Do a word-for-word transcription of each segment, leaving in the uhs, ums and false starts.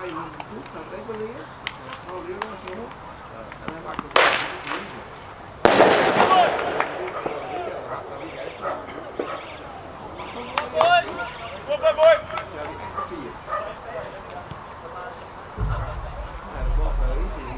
hij doet, staat reguleert. Oh, weer nog zo. En hij maakt het wel niet. Kom bij boys! Ja, die extra vier. Ja, dat was er eentje hier.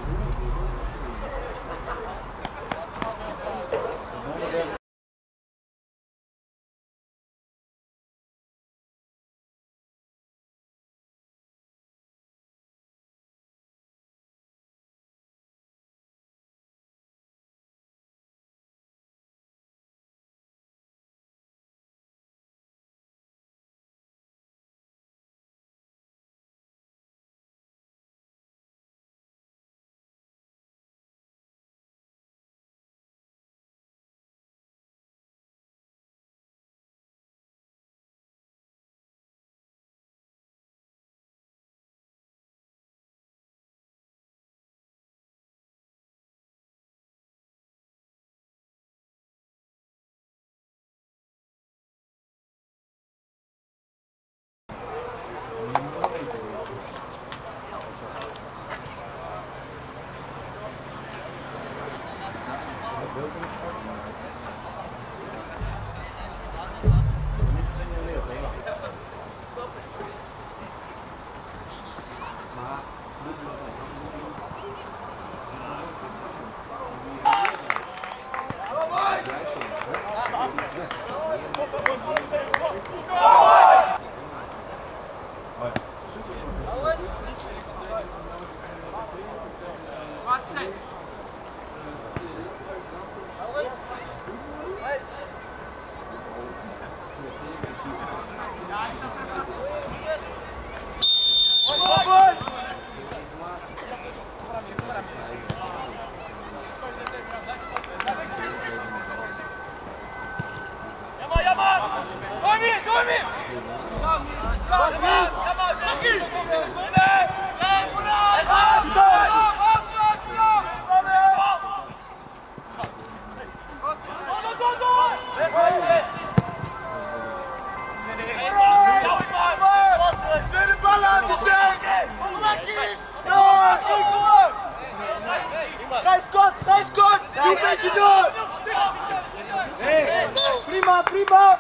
Prima, prima!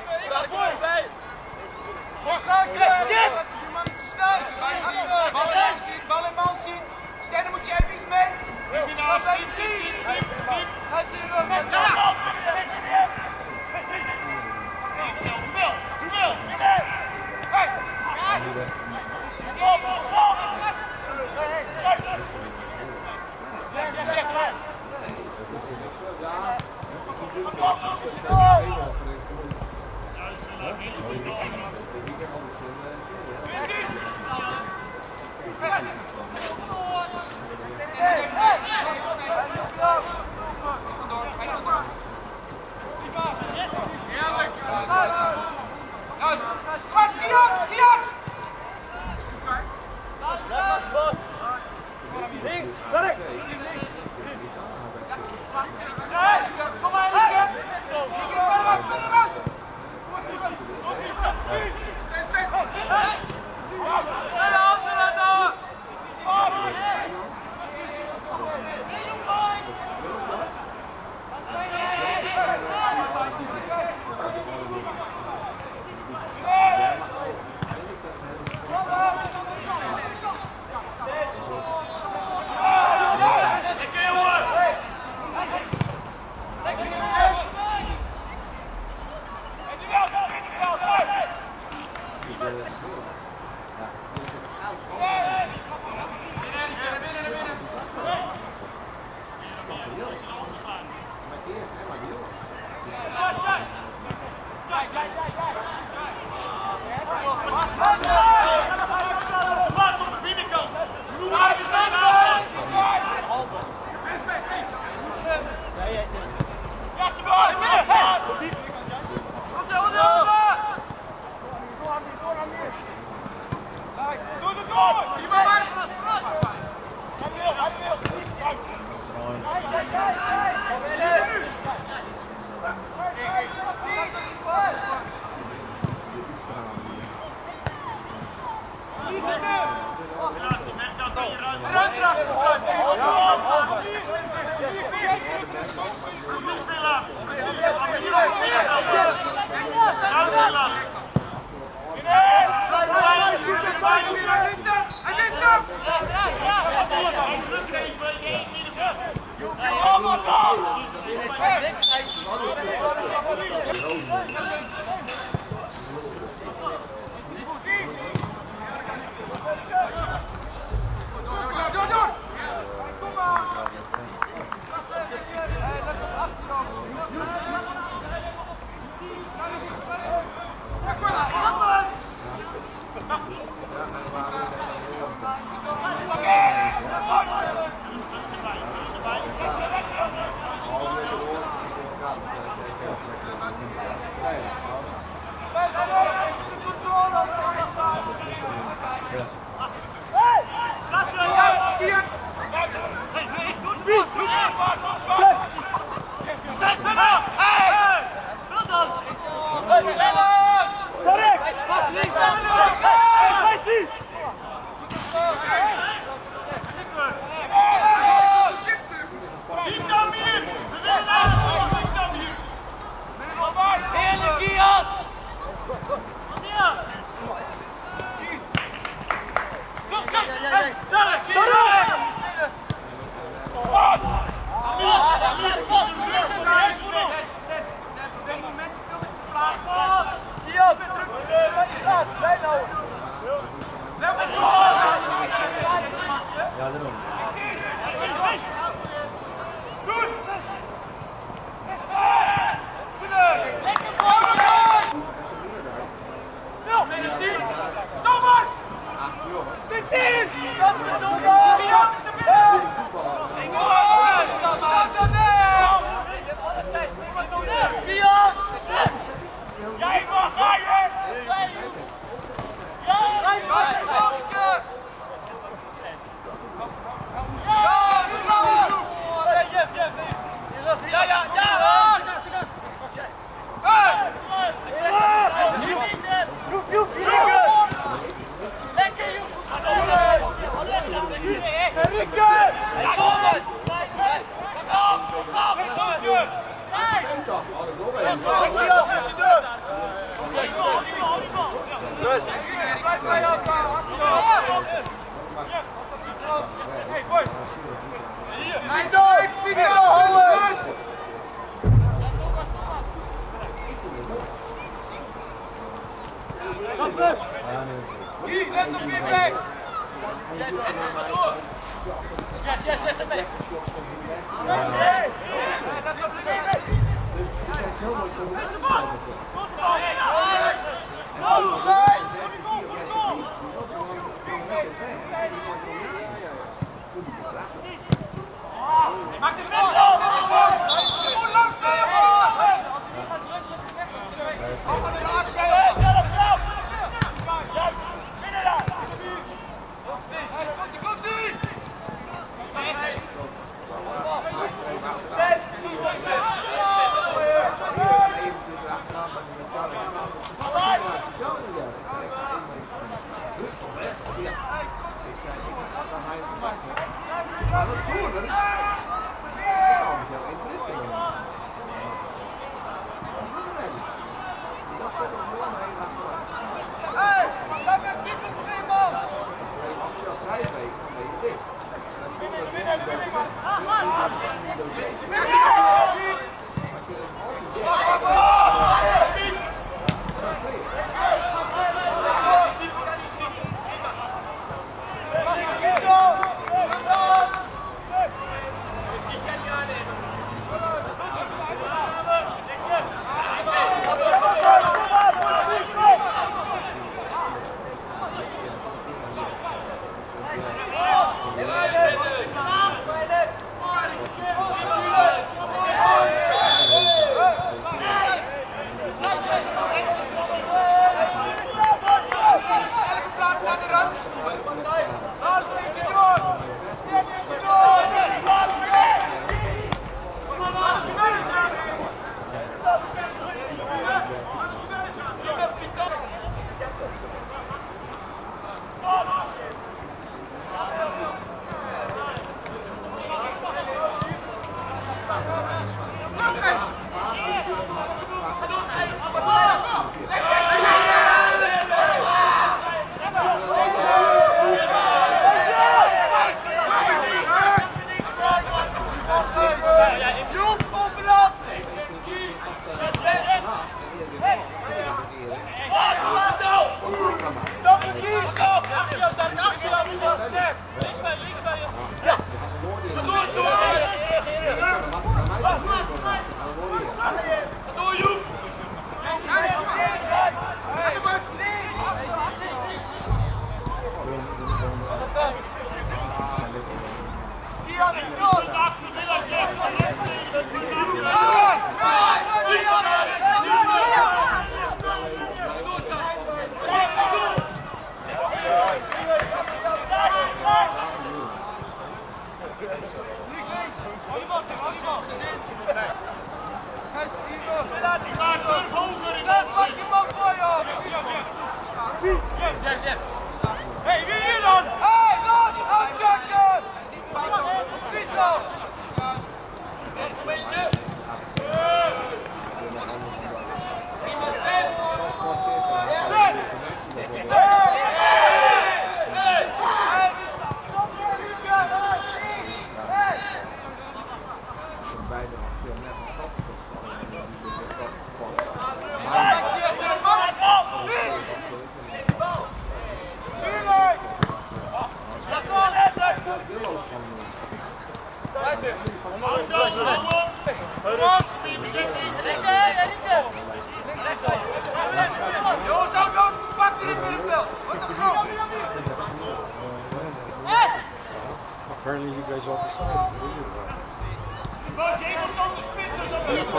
Bal in man zien! Sterren moet je even iets mee! Hij zit er met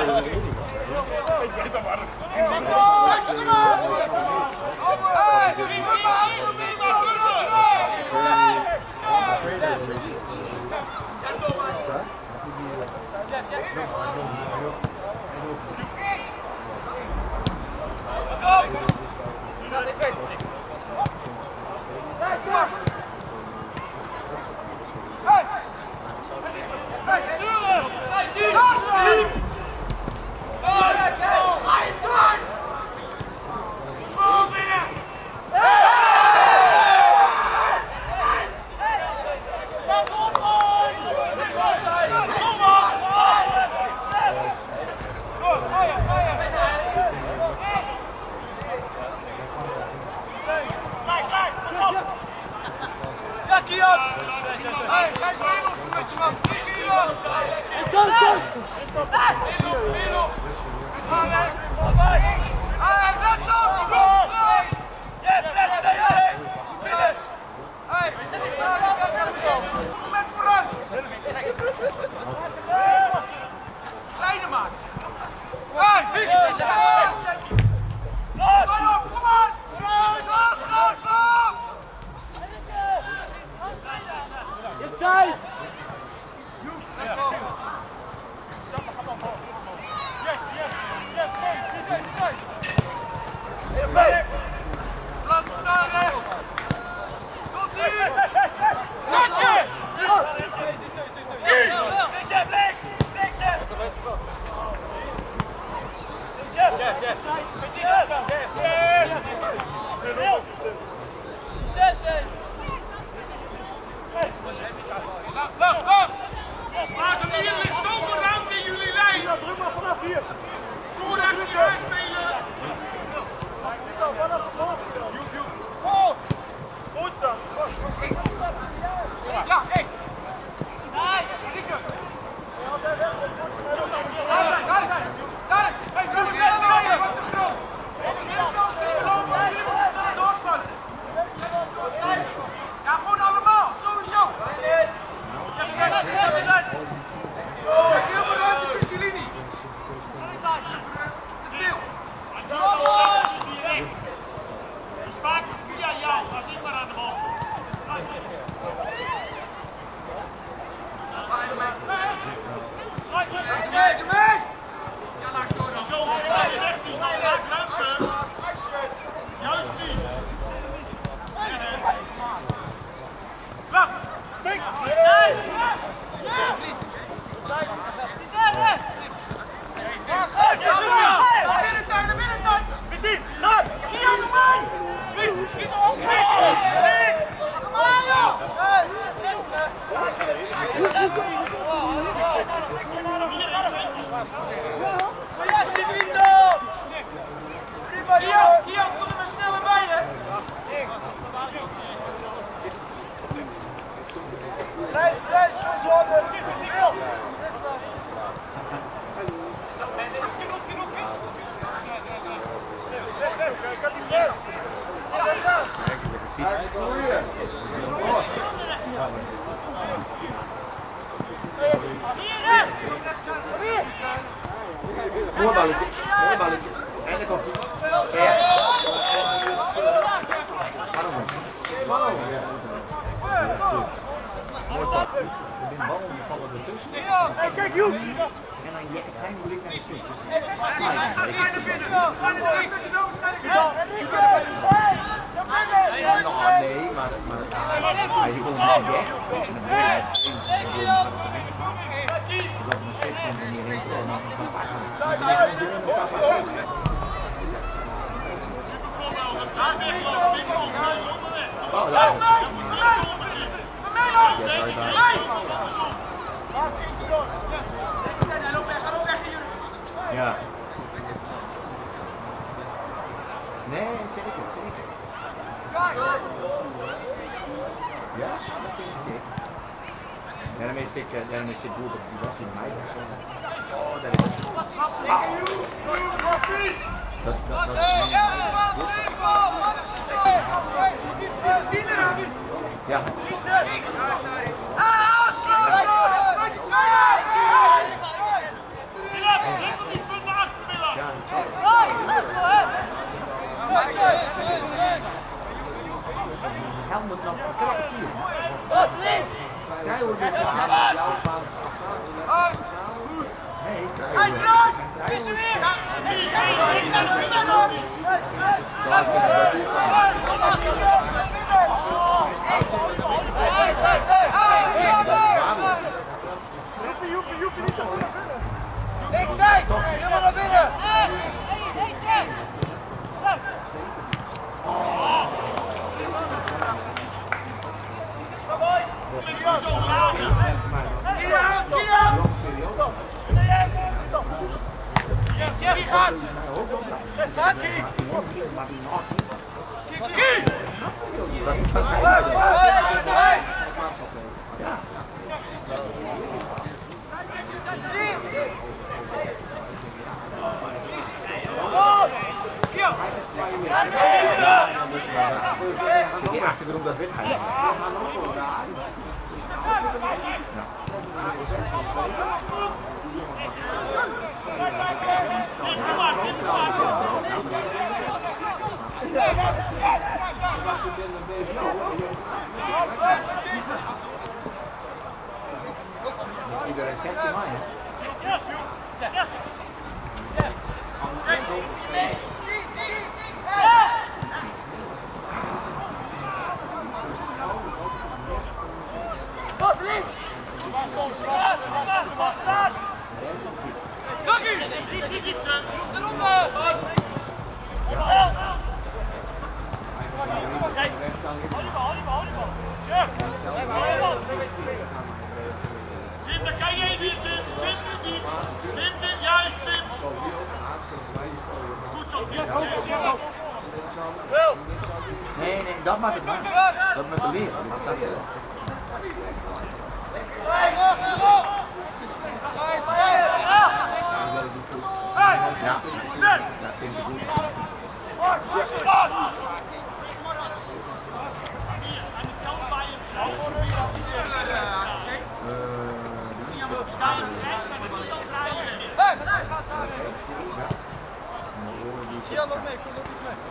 Mooi balletje, mooi balletje. En dan komt hij. Ja. Hallo. Mooi bal. De bal vallen ertussen. Hey, kijk Joep! En dan je een klein blik naar de spits. Ga naar binnen! Ga naar binnen! Nee, maar, maar, maar je komt wel weg. En dan ben je met dat nog steeds van de meer heen en dan gaan oh, daar ja. Nee, zeker, zeker. Ja, dat denk ik. Daarom is dit, daarom is dit goed op die was in mei. Oh, daar is het. Ah. Dat, dat, dat is ja. Ik kijk! Helemaal naar binnen! Wie gaat? Saki! Kiki! Dat is van zijn. Ja. Die achtergrond dat weet hij. Ja. Iedereen zegt die mij. Tim, daar kan je even in, Tim. Tim, Tim. Tim, Tim, juist, Tim. Goed zo, Tim. Nee, nee, dat maakt het maar. Dat met de leren, dat zou zeggen. Ja, dat vind ik goed. Ja, nog mee, kom nog iets mee.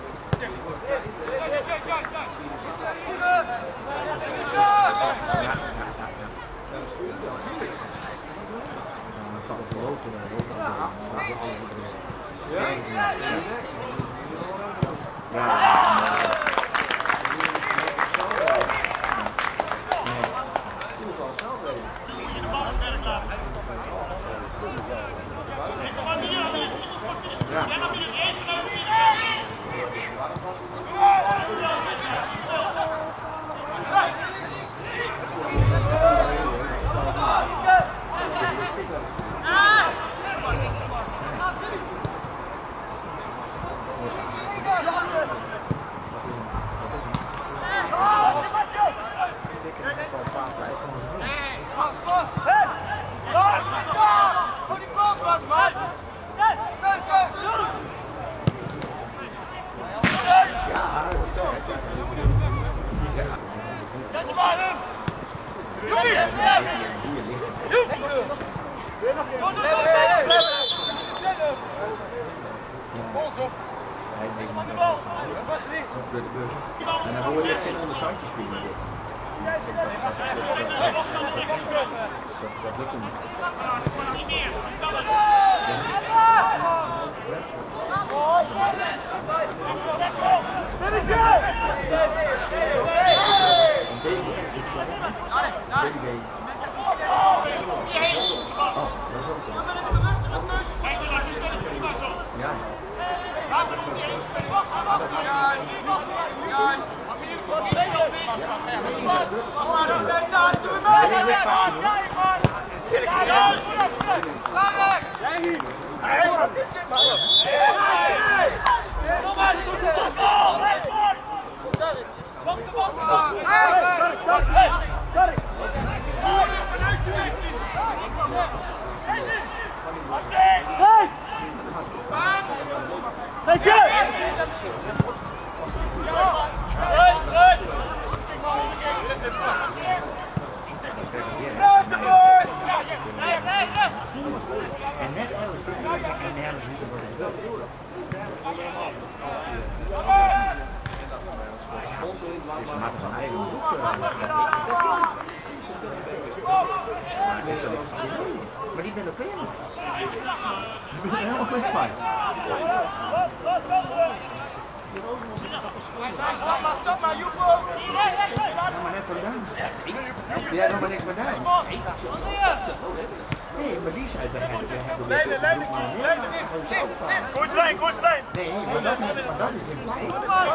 En dan hoor je het zitten om de zandjes spelen. Dat lukt hem niet. Ja. Thank you! En net als de en nergens moeten worden. Ze maken van eigen boek. Maar die ben oké nog. Die ben helemaal weg bij. jij nog maar niks met hem? Nee, maar die zei dat hebben we hebben Leiden, leiden, leiden. Goed lijn, goed lijn. Nee, maar dat is, maar dat is een lijn.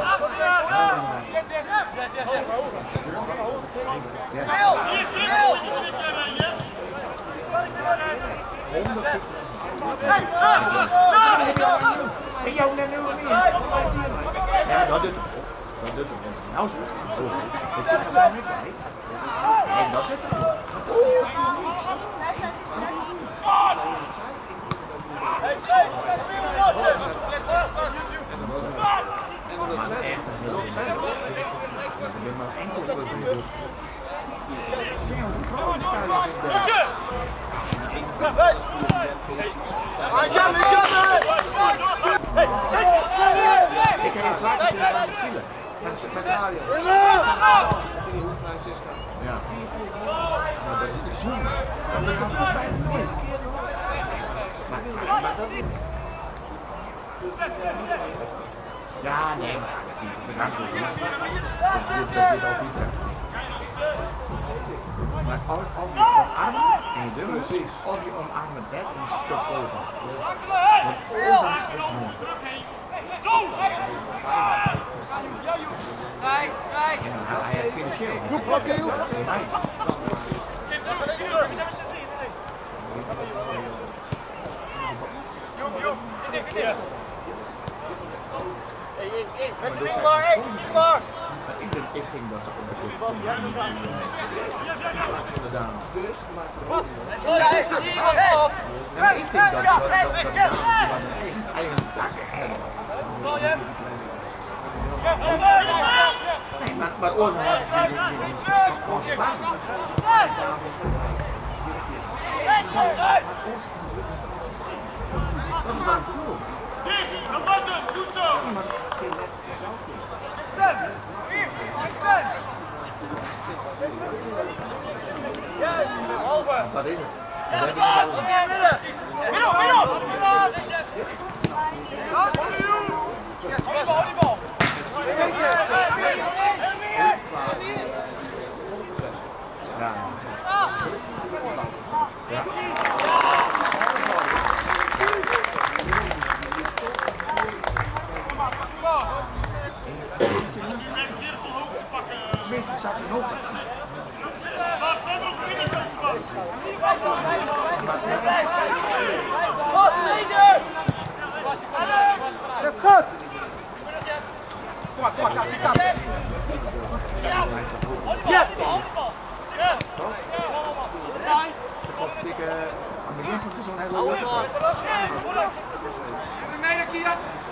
En jou net nu niet. Ja, maar dat doet hem. Dat doet hem. Nou speelt hij zo. Dat zit van niks uit. Nee, dat doet hem. Hij schrijft, Maar echt een heel ik ben maar enkel voor de doel. Ik heb het vaak niet aan het spelen. Met Aria. Ja. Maar dat is zo. Dat gaat voorbij nooit. Maar, maar dat is... Ja, nee, maar dat is aangekomen. Dat dit al iets zijn. Maar als je omarmt en je dubbel, als je omarmt dat, dan is het toch over. Want over is mooi. Ja, hij heeft financieel. Dat is mij. Ik denk, ik denk dat ze op de goed de dames. Ja, ik denk dat dat eigenlijk takken hebben. Nee, maar maar oorlog had ik die niet afgesproken. Dat is wel cool. Dat was het, goed zo! Stem! Stem! Halve! Wat is het? Dat heb ik wel. Middel, middel! Volleybal! Ja. Ja. Meestal zat je nog wat. Bas, verder op de binnenkant, Bas. Goed! Kom maar, kom maar, kap, kap. Ja! Aan het begin van het seizoen heel leuk. Meneer Kia!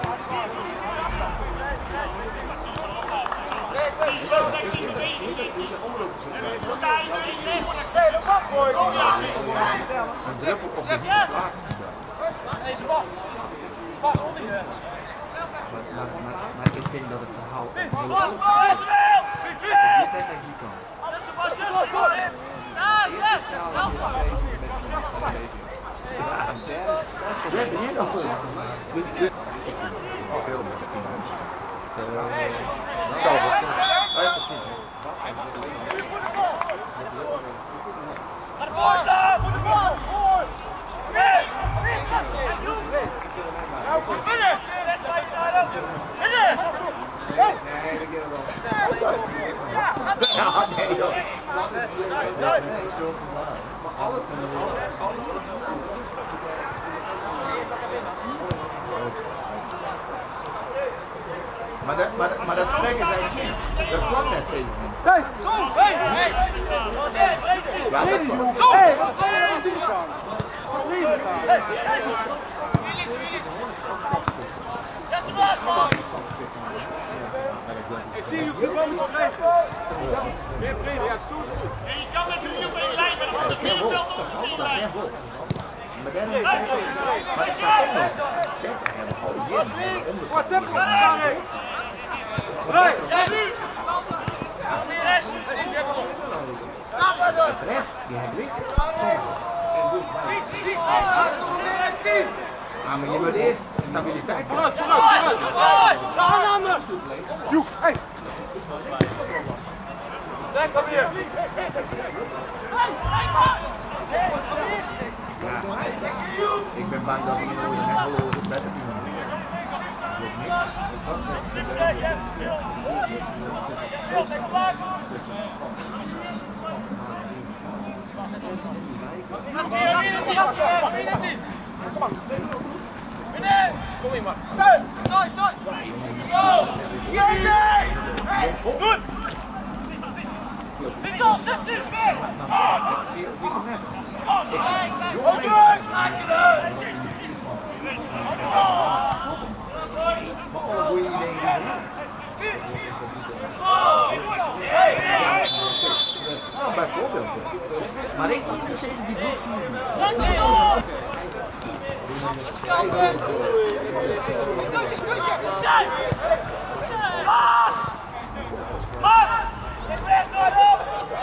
Een druppel op de plaat. Deze bal. Bal onder je. Maar, maar, maar ik denk dat het verhaal heel goed is. Dit net en die kan. We hebben hier nog eens. Dus ik vind het heel mooi. Zo, hij heeft het zien. Ga ervoor staan! Voor de bal! Voor! Nee! Binnen! Binnen! Nee, dat gaat wel. Ja, nee joh. Nee, schuld van waar. Maar alles kan er Maar dat, maar, maar dat spreken zij zien. Dat kwam net zeker niet. Hey! Hey! Ja, dat kwam. Hey! Ik zie je gewoon niet schrijven. Meer vrede, ja, zo is goed. En je kan met drie op één lijn, maar dan wordt het middenveld ook op één lijn. Maar dan heeft hij maar ik zag ook nog. Oh jee, Wat tempo gedaan heeft. Rij! recht, die heeft licht. Ah, maar je moet eerst stabiliteit Vooruit, vooruit, vooruit! De aanname! Joek, hé! Denk maar weer! Kom in, man. Thuis! Thuis! Thuis! Go! Jij! Goed! Dit is al zestien! Maar alle goede ideeën. Nou, bijvoorbeeld. Maar ik moet dus even die bloed zien. Bas! Bas! Je bent nog op!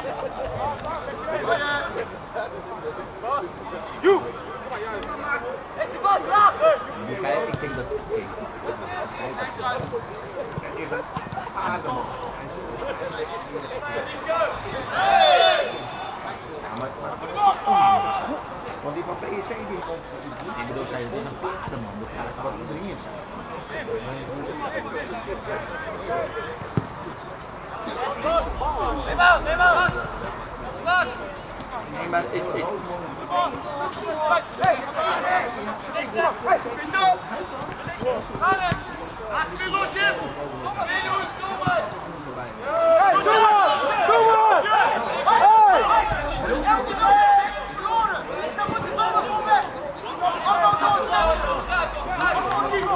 Joe! Is die Bas laag? Ik denk dat het is een adem. Ja, maar, maar want die van P S V die komt. Ik bedoel, zij het is een paardenman. Dat gaat wat iedereen is. Neem maar, neem maar! Bas! Nee, maar ik... ik... Achterin los, Jef! Meedoen, Thomas! Hey, Thomas! Thomas! Hey! Elke dag is verloren! Dan moet je toch nog weg! Allemaal dood zijn! Allemaal niet!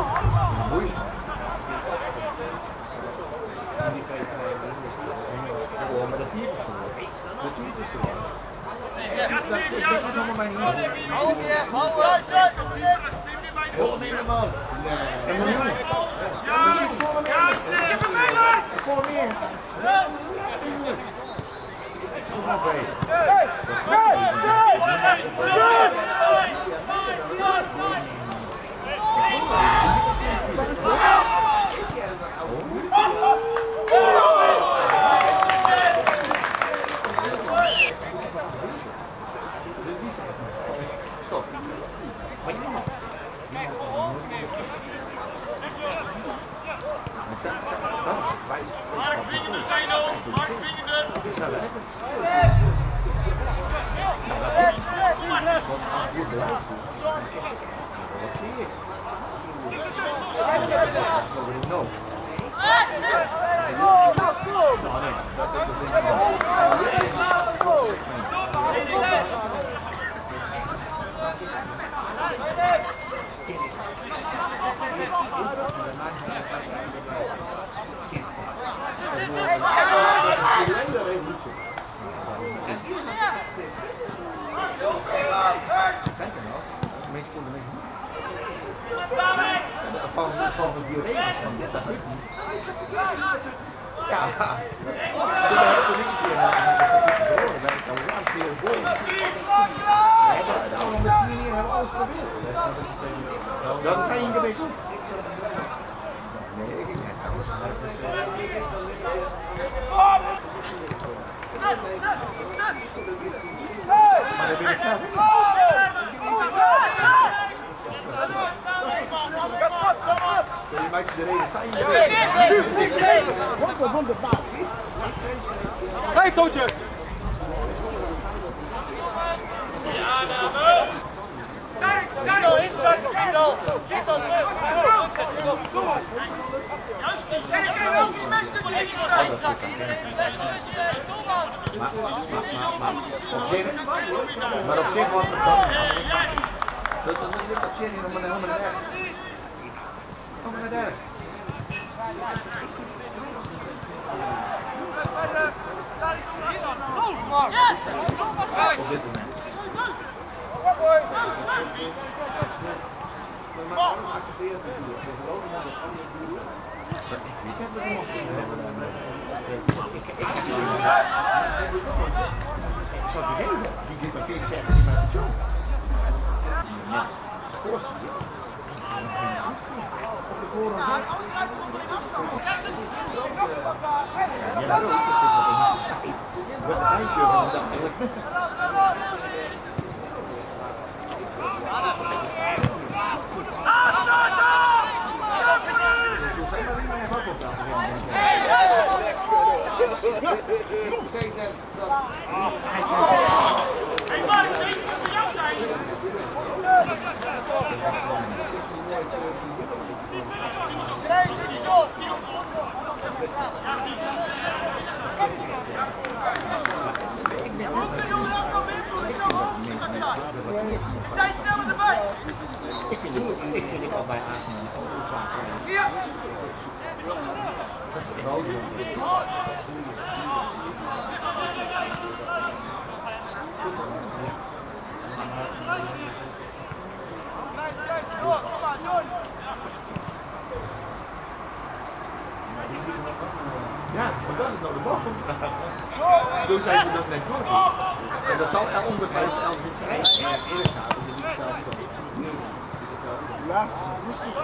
Maar dat dier is verloren. Dat dier is verloren. Dat is nog maar niet. Hou je! Hou je! Volgens mij de man. En de jongen. Precies voor me meer. Voor meer. Oké. Hey! Hey! Stop. Mark Vingende zijn er! Mark Vingende! Kom maar! No. Van, van de diuremus van dit, dat lukt niet. Ja, ze hebben niet een keer een statistiek verloren, bij de Italiaan keer voor. We hebben de allemaal met z'n hier hebben alles geprobeerd. Dat zijn hier een beetje goed. Nee, ik denk niet alles. Maar dat ben ik zelf. Je maakt ze de reden zijn. Hey, Tootje! Guido, inzet! Guido! Guido, terug! Juist die! Maar, maar, maar, maar, op zich, maar op zich was het dan. Dat is op zich niet om een helemaal naar daar. Kom naar daar. Op dit moment. Ik heb het nog niet. Ik zal het je geven. Die doet maar veertig zeggen, die maakt het zo. Voorstel. Op de voorhand. Ja, dat ook. Het is wat een niet. Wat een ijsje van de dag. Hey Mark, deze moet voor jou zijn. Deze, die zo. Zij sneller erbij! Ik vind het, ik vind het al bij Arsenal ook vaak. Hier! Dat is echt ja, maar dat is nou de volgende. Toen zei ze dat net door. En dat zal ongetwijfeld elders iets zijn. Ja, eerlijk gaat, is het niet hetzelfde. Ja, misschien.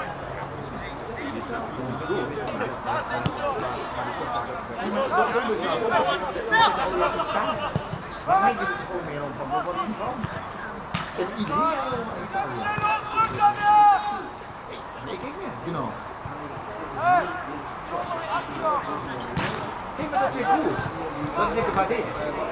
Maar mij gaat het er gewoon meer om van wat er niet van. En iedereen iets aan. Nee, kijk niet. Genau. Kijk maar, dat is weer cool. Dat is zeker bij dit.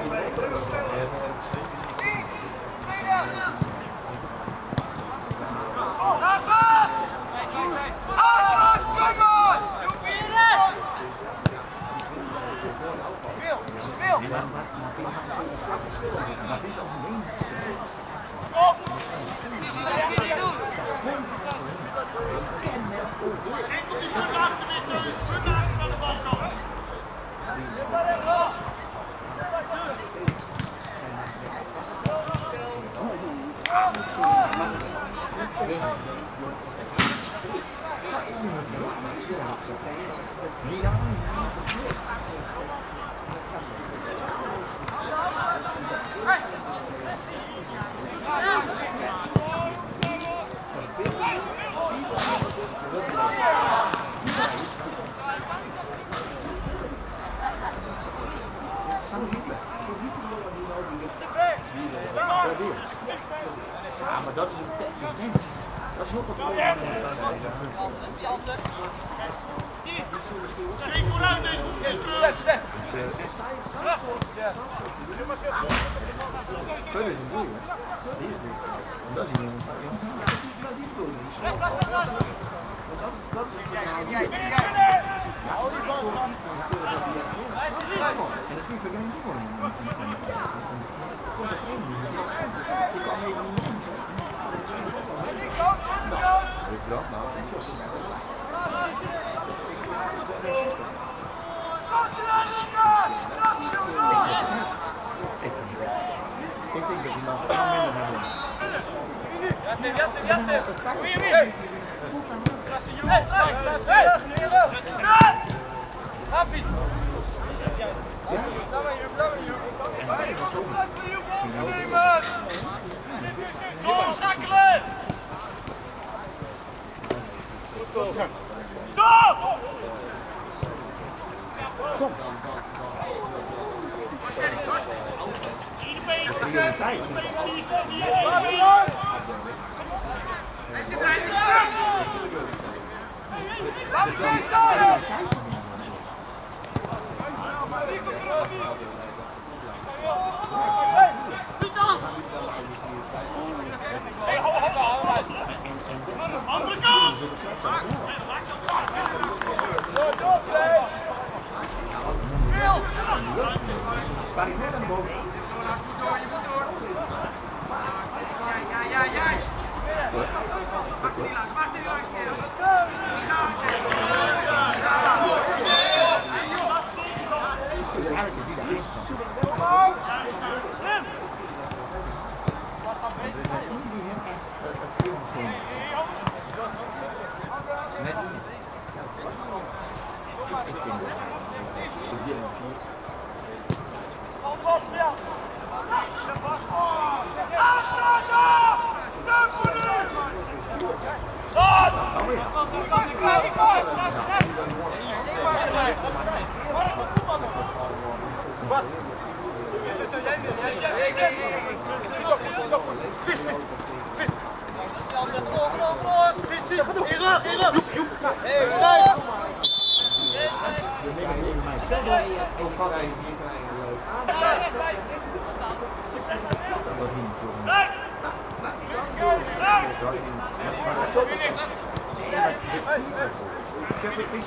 Ja, maar dat is een technisch ding. Dat is heel wat belangrijk. Kijk vooruit, deze goed terug. Dat is een goeie, hè? Die is niet. Dat is iemand. Die bedoel je niet. Dat is het verhaal. Ja, als ik wel iets van spelen dat die heeft. En dat vind ik geen zin in. Komt er vreemd niet. Ik kan helemaal niet in. Nou, weet je dat? Nou, dat is zo. Ik denk dat die man veel minder hebben. Jatte, jatte, jatte! Weer, weer! Klasse jongen! Klasse! Staat! Happy! Doorschakelen! Top! Kom! Prioriteit. Andere kant! Waar ik net aan de boven. Ja, ja, ja! Wacht niet langs, wacht niet langs, kerel! Net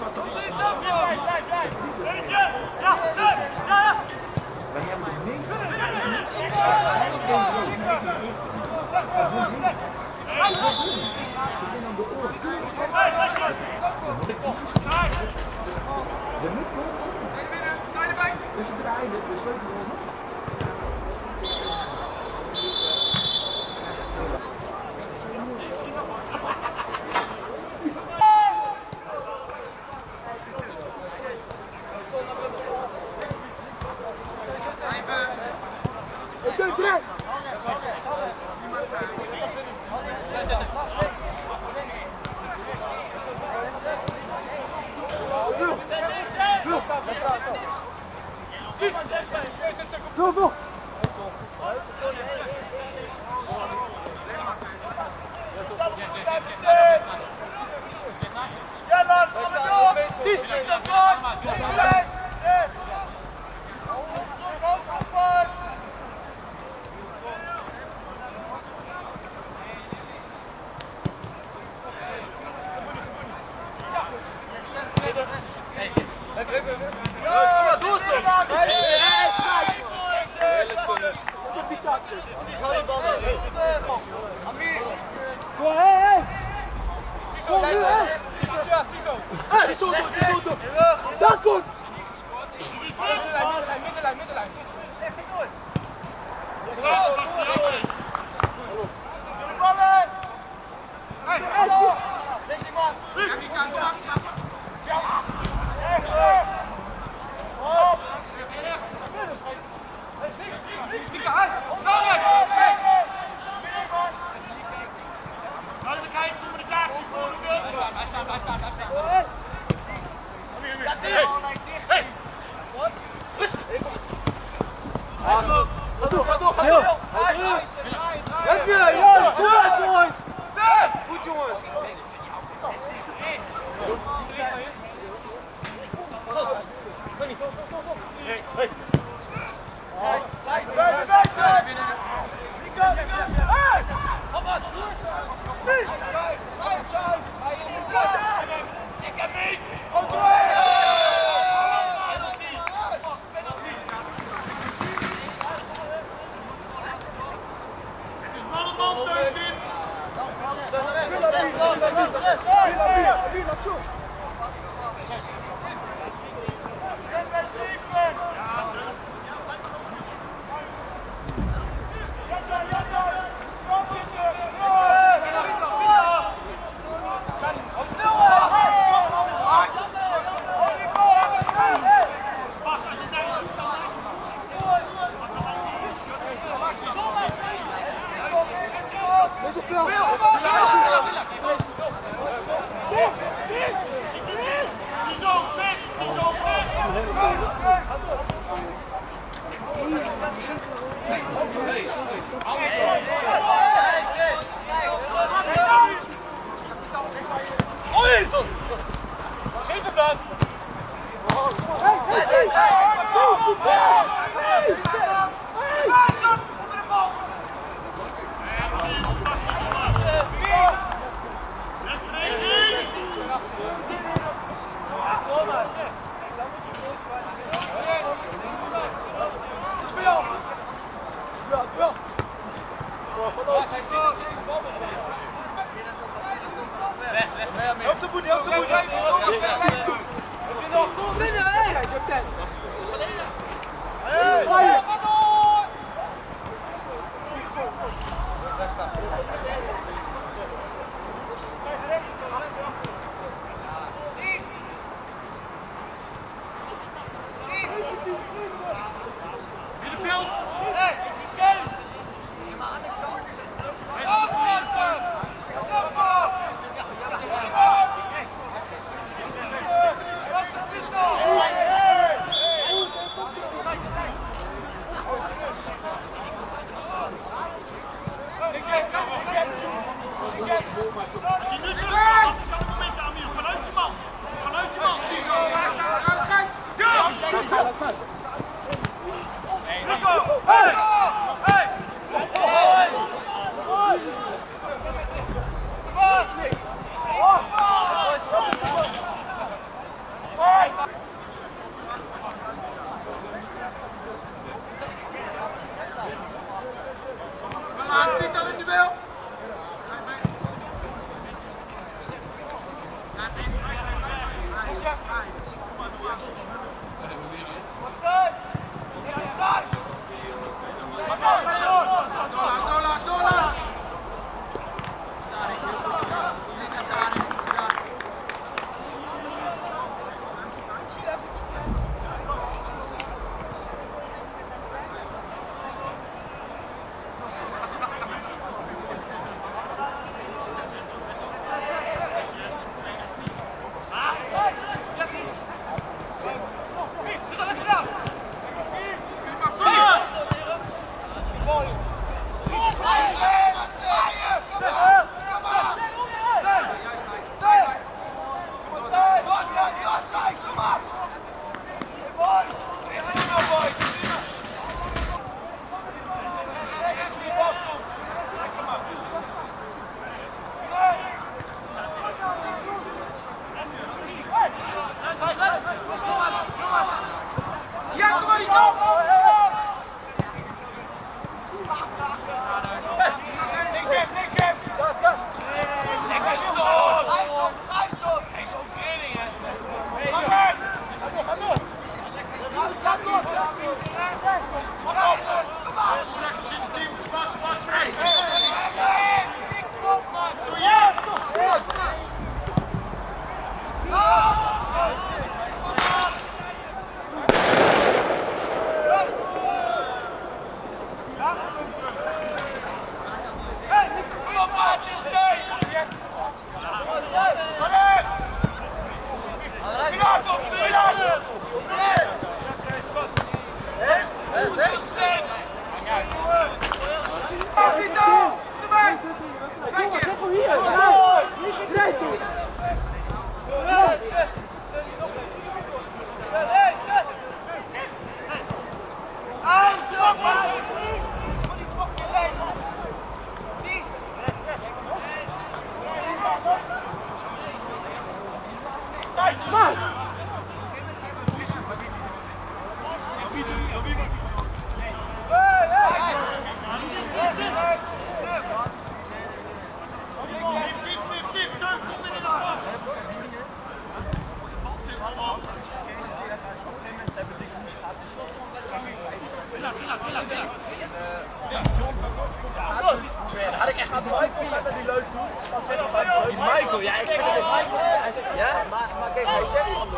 zat ze Eentje! Ja, ja, ja! Wij hebben de meeste. De middengrond. Dus ze draaien de sleutel rond. Go, go! Ja, Lars, kom erop! Diep, diep, dat komt! Rechts, rechts! Ja, doe het zo! Go, hey, hey! Kom nu, hè! Hey, die zo door, die zo door! Dat komt! Middenlijn, middenlijn, middenlijn! Echt niet door! Jullie ballen! Hey, hallo! Links die man! Echt hoor! Op! Mika, hè! Nou, we krijgen communicatie voor de beeld. Blijf staan, blijf staan, blijf staan. Hey! Wat? Rustig! Ga door, ga door, ga door! Let je, jongens! Doe het, jongens! Goed, jongens! Hey! Hey! Blijf, blijf, blijf! Mika, Mika! Hey! Kom maar! Blijf, blijf, blijf! Ik heb niet! Geef hem dan! Hey, hey, hey! Onder de bal! Speel! Ja, ja! Rechts, rechts, meer. Help de boete, help de boete. Heb je nog? Kom binnen, hé! Hé! Middenveld! Hé! Is het keus? Als je nu terug gaat, kan ik mensen aan meer. Vanuit je man. Vanuit je man. Die zo daar staan. Go! Hey!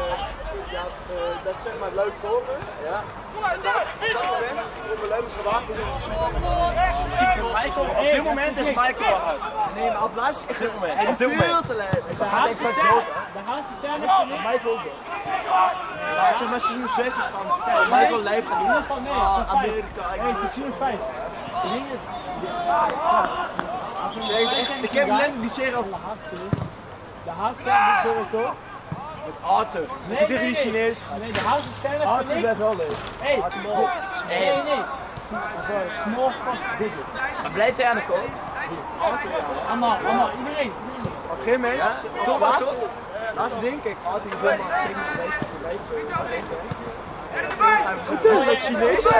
ja, uh, dat zeg maar leuk komen. Ja. Probleem is gewacht. Michael, op dit moment is Michael uit. Nee, maar op laatst is het veel te leuk. De haast zijn er van Michael. Zeg maar seizoen zes is van Michael Lijf gaat doen. Uh, Amerika. Nee, seizoen vijf. Ik heb letterlijk die serie al. De haast zijn er toch? Met Arthur. Nee, Met nee, die nee. Chinees. Nee, de haast zijn er van Arthur werd wel leuk. Hé, Arthur Mol. nee, nee. Small past bigger. Maar blijft hij aan de kool? Allemaal, allemaal, iedereen. Op een gegeven moment, op laatste, laatste ding, kijk, Arthur wil maar zeker een beetje met Chinees.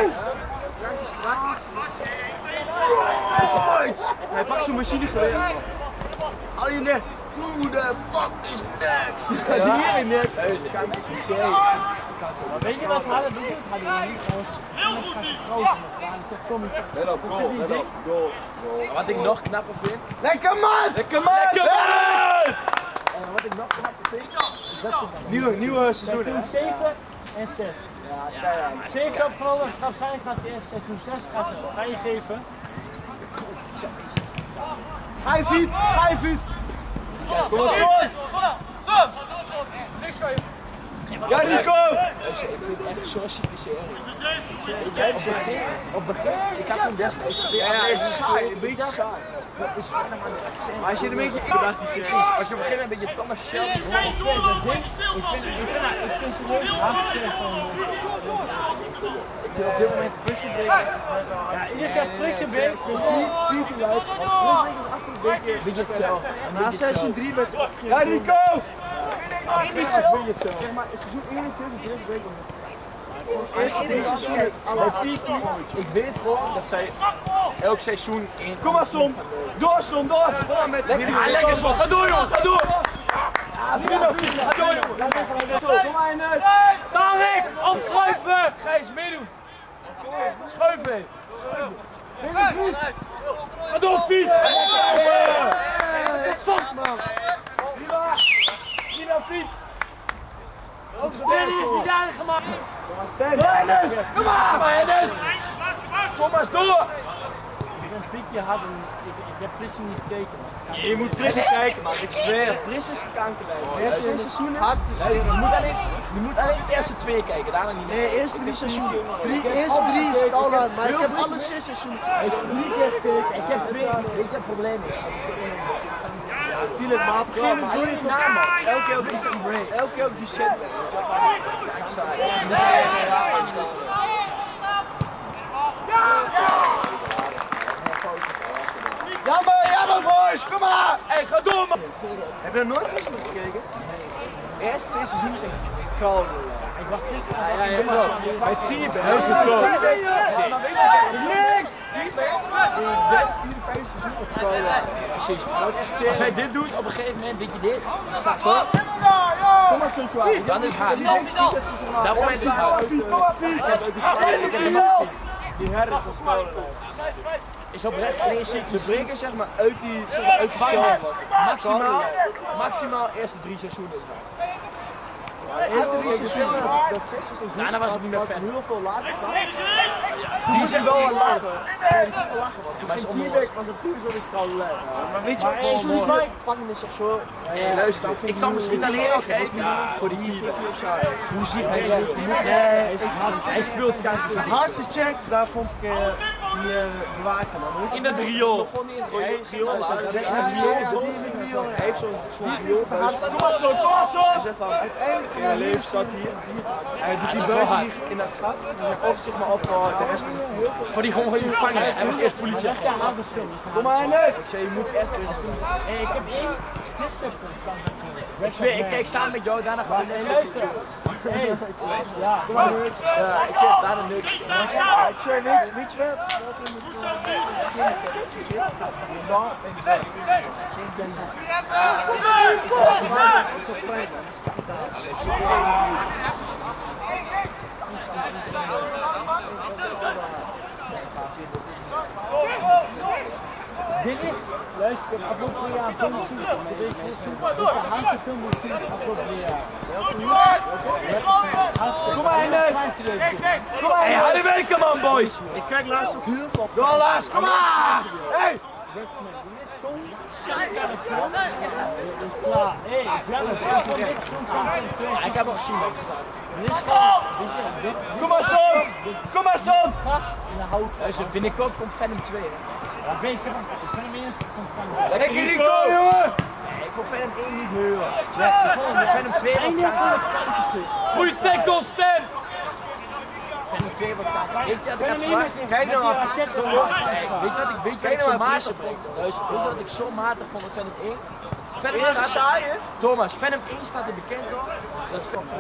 Hij pakt zijn machine geweer. Al je nek. Who the fuck is next? Gaat hij hier in nek? Maar weet je wat we hadden doen? Hadden we niet gewoon. Heel goed is! Let op, goal, let op. Goal. Wat ik nog knapper vind. Lekker man! Lekker man! Lekker man! En wat ik nog knapper vind, is dat ze dan. Nieuwe, nieuwe seizoen. Seizoen zeven en zes. zeven opgelopen, waarschijnlijk gaat het eerst seizoen zes gaan ze vrijgeven. Ga je fiets! Ga je fiets! Kom op! Niks kan je! Ja, Rico! Ik vind het echt zo'n zieke serie. Op het begin, ik had toen destijds. Ja, ja, het is saai, een beetje saai. Maar als je er een beetje in dacht, die serie. Als je op een gegeven moment een beetje Thomas Shelby hoort. Geen doorlopen, als je stil valt! Ik vind op dit moment Prison Break. Ja, eerst gaat Prison Break, niet Peter Luik. Een beetje hetzelfde. Na seizoen drie werd het opgegeven. Ja, Rico! Zeg maar, seizoen eenentwintig Prison Break. Eerste drie seizoenen, alle Ik weet gewoon dat zij elk seizoen in. Kom maar, Son! Door, Son, door! Kom maar met lekker, Ah, lekker zo, ga door jongen, ga door! Ga door, jongen! Kom maar in huis! Tarek, opschuiven! Gijs, meedoen! Schuiven! Ga door, Piet! Stop, man! Hier dan, Piet! Danny is niet aardig gemaakt! Dennis! Kom maar! Kom maar, Hennis! Kom maar eens door! Ik ben Pietje had een... Ik, ik heb Prison niet gekeken. Maar Je moet Prison kijken, man. Ik zweer. Prison is kankerlijk. Eerste twee seizoenen? Hard Je moet alleen, je moet alleen de eerste twee kijken, daarna niet meer. Nee, eerste drie seizoenen. Drie, eerste drie is koud, maar ik heb alle zes seizoenen gekeken. Ik heb twee, weet je het probleem is? Ja, natuurlijk, maar op een gegeven moment wil je toch elke keer op die set. Elke keer op die set. Ik sta Jammer, jammer boys, kom maar! Hé, ga door man! Heb je er nooit Prison gekeken? Eerste twee seizoenen denk ik. Koud. ik wacht gisteren. Ja, ja, ja. Bij T-Bag. Hij is het koud. Maar weet je, niks! T-Bag. In derde, vierde, vijfde seizoen op koud. Precies. Als hij dit doet, op een gegeven moment dit je dit. Staat zo. Kom maar, Sintua. Dan is het hard. Dat moment is het hard. Kom maar, Piet! Ik heb hem ook gezien. Die herres is koud. Is oprecht alleen ziek. Ze breken zeg maar uit die, zeg maar, uit die show. Maximaal, maximaal eerste drie seizoenen. Eerste drie seizoenen. Dat zes seizoenen. Daarna was het niet meer vet. Heel veel later staan. Die is wel een lachen. Maar in T-Bag was het puur zo is het al leuk. Maar weet je wat, seizoen die vangen is of zo. Hey, luister, ik zal misschien alleen al kijken. Voor die hier of zo. Hoe ziet hij zo? Nee, Hij speelt kijk. de hardste check, daar vond ik uh, die uh, bewaker man. In het riool. Begon niet in het riool. Ja, die in het riool. Hij heeft zo'n riool. Kom maar zo, kom maar zo! Hij zegt van, uiteindelijk in mijn leven staat hier. Hij doet die buis niet in dat gat. Of zeg maar op de rest van de Voor die gewoon gewoon vangen. Hij was eerst politie. Ja, harde film. kom maar in huis! Ik zei, je moet echt doen. Hey, ik heb één gisteren van Ik zweer, ik kijk samen met jou, daarna gewoon Hey, luister. Hey, ja. Ja, ik zeg daarna niks. Ik zei, weet, weet je wel? Welke moet Dit is, luister, ik heb afgelopen jaar een film gezien. Dit is de hardste film die ik gezien heb afgelopen jaar. Kom maar, Hennis! Kom maar, Hey, harde werken man, boys! Ik kijk laatst ook heel veel op. Door Lars, kom maar! Hey! Klaar. Hé, ik ben het. Ik heb hem gezien. Kom maar, Son! Kom maar, Son! Dus binnenkort komt Venom twee. Hè? Ja, weet je wat? Ik ben hem eerst van Venom. Lekker Rico, jongen! Nee, ik vond Venom één niet huren. Venom twee wordt goeie tackle, Stan! Venom twee wordt kaart. Weet je wat ik had verwacht? Kijk nou af. Weet je wat ik, weet je wat ik zo matig vond? Weet je wat ik zo matig vond op Venom één? Venom staat, saai, hè? Thomas, Venom één staat er bekend door. Dat is Venom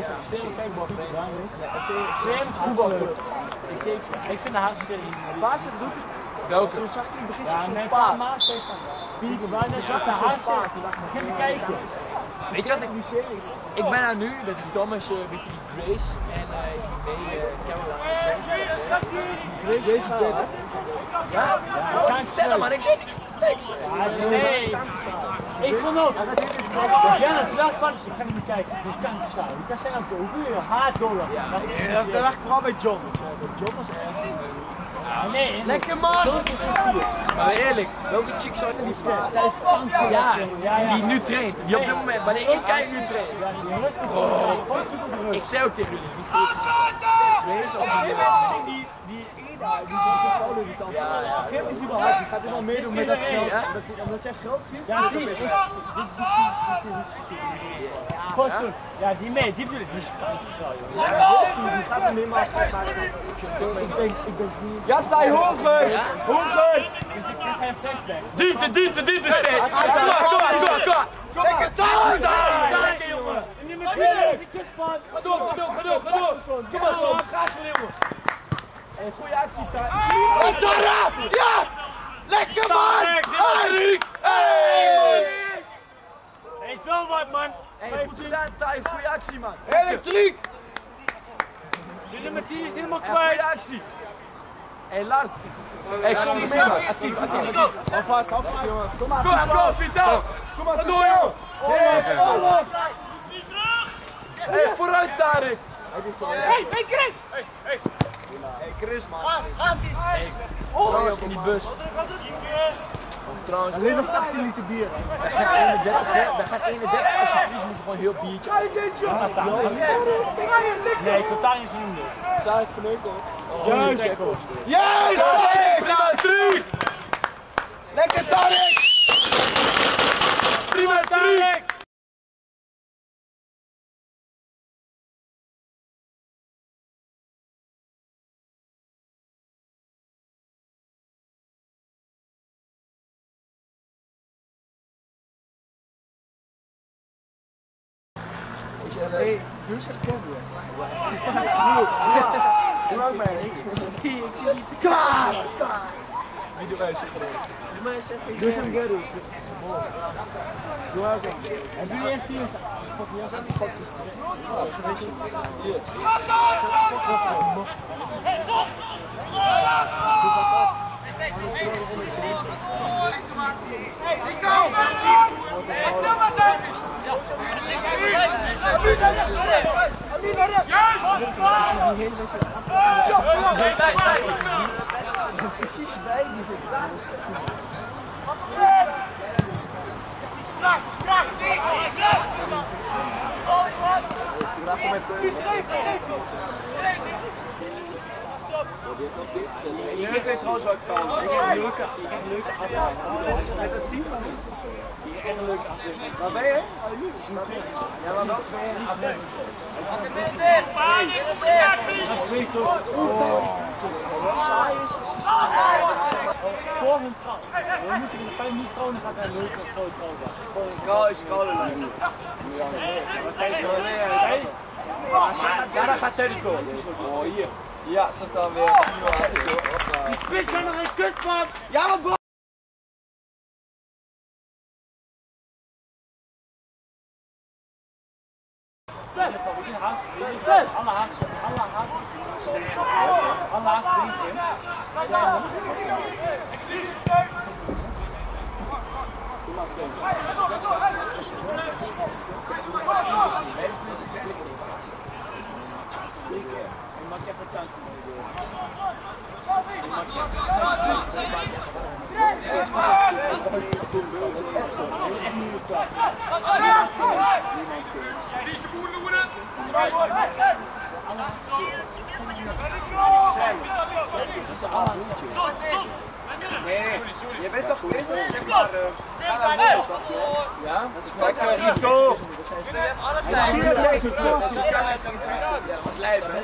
Ik vind de hartstikke niet. Waar zit het? welke? Toen zag ik in het begin Ja, zo'n nee, paard. maar Stefan. Wie waar net zag de hartstikke. Begin te kijken. Weet je wat ik, ik ben nou nu met Thomas, uh, weet je, die Grace en uh, die uh, Caroline. Deze is dead, hè? Ja? Ja, Ik vertel hem, maar ik zeg niks. Ja, nee. Ik vond ook. Ja, dat is wel fout. Ik ga niet kijken. Dus kan niet staan. Je kan zeggen, hoe doe je hard door? Ja, dat lag ik vooral bij John. John was erg. Nee, Lekker man! Maar eerlijk, welke chick zou ik niet vragen? zij is kanker. Ja, ja, ja. die nu traint. Die op dit moment, wanneer ik kijk, nu traint. Ja, die rustig. Oh, ik zei ook tegen jullie, die feest. Twee is of die Die, die Eda, die zit op de foto die kant. Ja, ja. Grim is überhaupt, die gaat helemaal meedoen met dat geld. Ja? Omdat, die, omdat zij geld ziet. Ja, die. Dit is die. Ja, die mee. Die bedoel ik. Die is kanker. Die gaat er helemaal afspraken. Ik denk, ik denk niet. Ja, Thij Hoven! Hoven! Dus ik krijg geen flashback. Diepte, diepte, diepte steeds. Kom maar, kom maar, kom maar, kom maar. Lekker Thij! Lekker jongen. Niet meer binnen. Ga door, ga door, ga door, ga door. Kom maar, Sam. Graag voor jongen. Hey, goeie actie, Thij. Tara! Ja! Lekker man! Hey! Hey! Hey, zo wat man. Hey, goed gedaan, Thij. Goeie actie, man. Elektriek! De nummer tien is helemaal Ja, goeie kwijt. actie. Hey, Lars. Hey, zonder meer, man. Actief, actief. Hou vast, hou vast, jongen. Kom maar, Kom maar, kom maar, Vital. Kom maar, Wat doe je? Hey, Hey, vooruit, Tarek. hey, hey, Chris! Hey, hey. Hey, Chris, man. Trouwens, in die bus. Trouwens, Alleen nog achttien liter bier. wij gaan eenendertig, hè? Wij gaan eenendertig. Als je verliest, moet je gewoon heel biertje. Nee, totaal niet zien dus. Tarek verneuken. Juist. Juist, Tarek! Prima, truc! Lekker, Tarek! Prima, truc! Hey, doe eens een camera. Doe ook mee. Ik zit hier, ik zit hier te kaas. Wie doet mij zeggen? Doe mij zeggen. Doe eens een Gary. Doe ook een. En wie heeft hier? Precies bij die zit. Ik weet trouwens wat ik kan. Ik heb een leuke, ik heb een leuke aflevering. Met het team van ons. Die echt een leuke aflevering. Waar ben je? Ja, maar welke ben je? Twee tot. Saai is Voor hun trouw. We moeten in de vijf niet trouwen, dan gaat hij een leuke grote trouw. Schaal is schouderlijn. Ja, daar gaat zij dus door. Oh, hier. Ja, zo staan we weer. Die spits zijn nog een kut van. Ja, maar bro. Alle haatsen, alle haatsen. Alle haatsen links in. mag even een kantje mee doen. Echt niet meer klaar. Het is de boer noemen. Nee, je bent toch geweest dat zeg maar... Ja? Kijk, Rico! Ik zie dat zij verklopt. Dat was lijp, hè?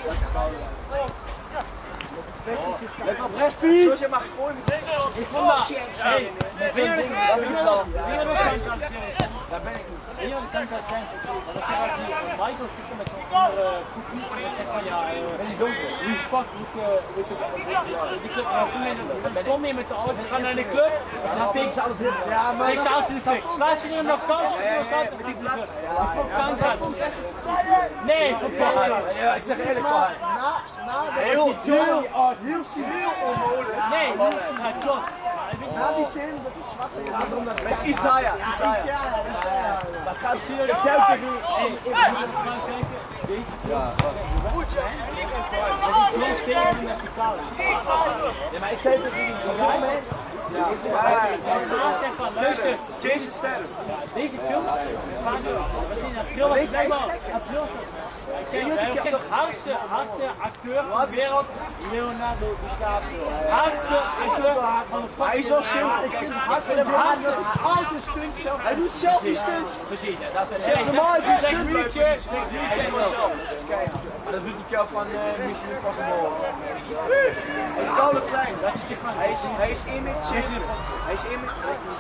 Let op rechts, Fiet! Zoals je mag gooien met deze. Ik vond dat... Hey, ben je nog kans aan het zijn? Daar ben ik niet. Ben je nog kans aan het zijn? Dat is zeg die Michael kijkt met zo'n andere koepie en zegt van ja, ben je donker? Wie fuck moet die club nou toen in de kom mee met de auto, we gaan naar de club en dan steek ze alles in. Steek ze alles in de fik. Slaat je nu nog kans of nog kans? Dat is niet club. Fuck kans aan. Nee, fuck kans. Ja, ik zeg eerlijk van haar. Heel, heel, heel civiel onmogelijk. Nee, dat klopt. Na die zin, dat is zwak. Met Isaiah. Isaiah. Dat gaat zien, ik zelf tegen u. Hey, ik ga eens gaan kijken. Deze film. Goed, hè? Dat is geen geen verticaal. Nee, maar ik zei het niet. Ja, ja. Luister, Jason Statham. deze film, we zien april, was het helemaal april. Ik zeg, wij hebben de hardste, hardste acteur van de wereld, Leonardo DiCaprio. Hardste acteur van de fucking. Hij is ook zo. Ik vind hem hard van hem. Alles is stunts zelf. Hij doet zelf die stunts. Precies, dat is Zeg normaal heb je Zeg stunt Reacher, bij zeg Reacher. Maar dat doet hij van Mission Impossible. Hij is koude klein. Hij is hij is image. Hij is image.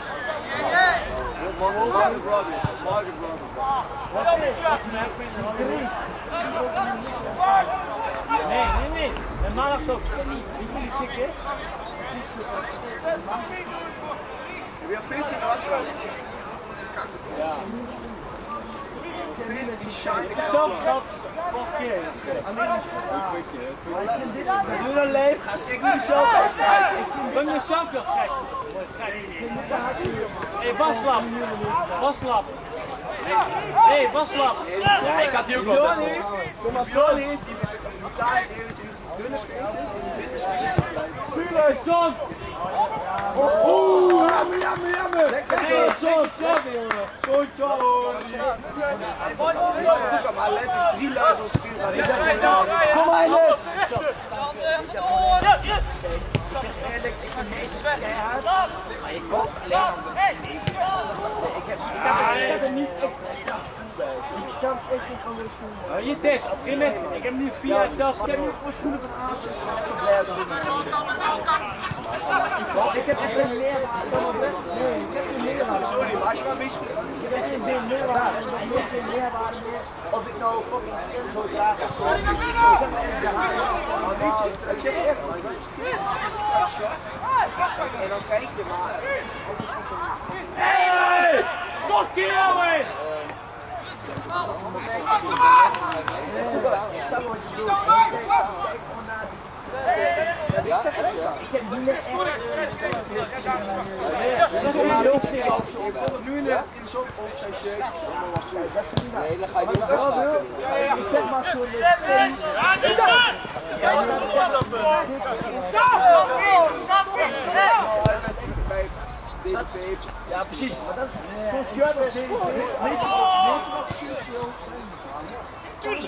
Margot Robbie. Margot Robbie. Nee, nee, nee. En maandag toch. Weet je wie die chick is? Heb je een fiets in de wasgoot? Ja. Fiets die shine. Zelf dat vorige keer. Doe dan leef. Ga ik niet zelf uitstrijden. Ik ben mezelf wel gek. Hé, Baslap. Baslap. Hé, Baslap. Ik had die ook wel. Kom maar, zo niet. Vuurlijk, John! Oeh, jammer, jammer, jammer! Nee, John, John, jongen! Zo'n John! Maar let op, drie luizen Kom maar, Ines! Ik zeg eerlijk, ik vind deze keihard, maar je komt alleen aan de deze. Ik heb ik heb er niet echt Ik kan echt een andere schoen. Hier Tess, op een moment. Ik heb nu vier jaar zelfs. Ik heb nu voor schoenen van Asus. zo blij als dit. Ik heb echt geen leerwaarde. Nee, ik heb geen leerwaarde. Sorry, maar als je maar mis... Ik heb geen leerwaarde. Ik heb geen leerwaarde meer. Of ik nou fucking zo graag heb. Maar weet je, ik zeg echt, en dan kijk je maar. Hey! Tot keer, jongen! Ik sta wat je doet. Ik heb nu echt... Nu in de zon op zijn shake. Nee, dan ga je niet. Ik zeg maar zo. Ja, precies. Maar dat is... Zo'n shirt is weet je wat de shirt wil zijn? Tuurlijk!